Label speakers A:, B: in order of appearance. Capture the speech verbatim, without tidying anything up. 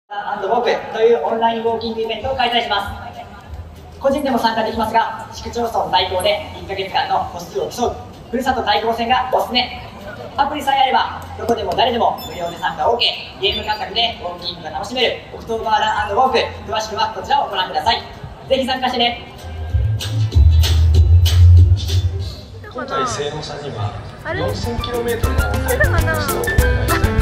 A: アンドウォークというオンラインウォーキングイベントを開催します。個人でも参加できますが、市区町村対抗でいっかげつかんの歩数を競うふるさと対抗戦がおすすめ。アプリさえあればどこでも誰でも無料で参加 オーケー。 ゲーム感覚でウォーキングが楽しめるオクトーバーラン&ウォーク。詳しくはこちらをご覧ください。ぜひ参加してね。
B: 今回清野さんには よんせんキロメートル のタイムテストをお願いしたい